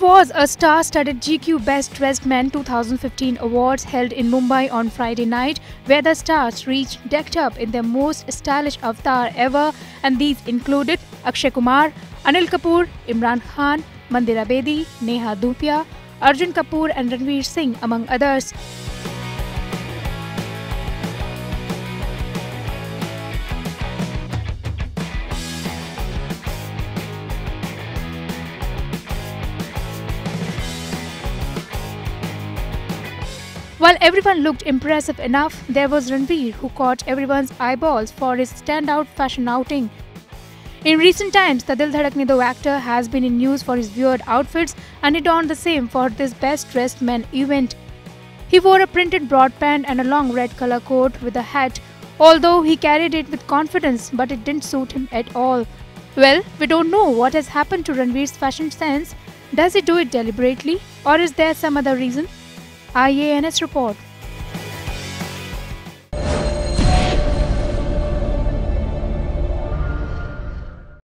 was a star-studded GQ Best Dressed Men 2015 awards held in Mumbai on Friday night, where the stars reached decked up in their most stylish avatar ever, and these included Akshay Kumar, Anil Kapoor, Imran Khan, Mandira Bedi, Neha Dhupia, Arjun Kapoor and Ranveer Singh, among others. While everyone looked impressive enough, there was Ranveer who caught everyone's eyeballs for his standout fashion outing. In recent times, the Dil Dhadakne Do actor has been in news for his weird outfits, and he donned the same for this Best Dressed Men event. He wore a printed broad pant and a long red color coat with a hat, although he carried it with confidence, but it didn't suit him at all. Well, we don't know what has happened to Ranveer's fashion sense. Does he do it deliberately, or is there some other reason? IANS report.